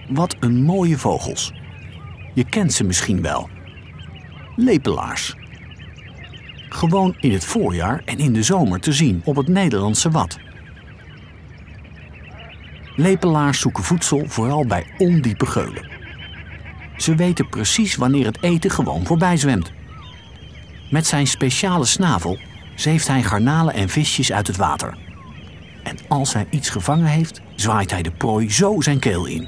Wat een mooie vogels. Je kent ze misschien wel. Lepelaars. Gewoon in het voorjaar en in de zomer te zien op het Nederlandse Wad. Lepelaars zoeken voedsel vooral bij ondiepe geulen. Ze weten precies wanneer het eten gewoon voorbij zwemt. Met zijn speciale snavel zeeft hij garnalen en visjes uit het water. En als hij iets gevangen heeft, zwaait hij de prooi zo zijn keel in.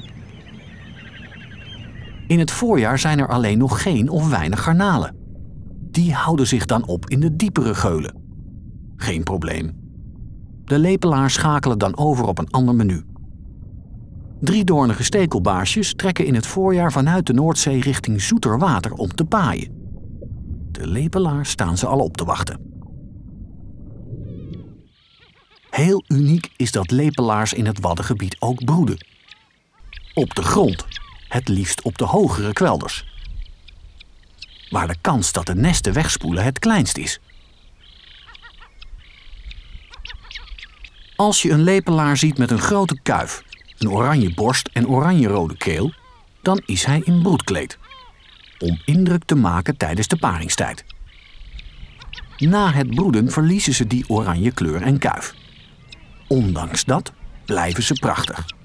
In het voorjaar zijn er alleen nog geen of weinig garnalen. Die houden zich dan op in de diepere geulen. Geen probleem. De lepelaars schakelen dan over op een ander menu. Driedoornige stekelbaarsjes trekken in het voorjaar vanuit de Noordzee richting zoeter water om te paaien. De lepelaars staan ze al op te wachten. Heel uniek is dat lepelaars in het Waddengebied ook broeden. Op de grond, het liefst op de hogere kwelders. Waar de kans dat de nesten wegspoelen het kleinst is. Als je een lepelaar ziet met een grote kuif, een oranje borst en oranje-rode keel, dan is hij in broedkleed. Om indruk te maken tijdens de paringstijd. Na het broeden verliezen ze die oranje kleur en kuif. Ondanks dat blijven ze prachtig.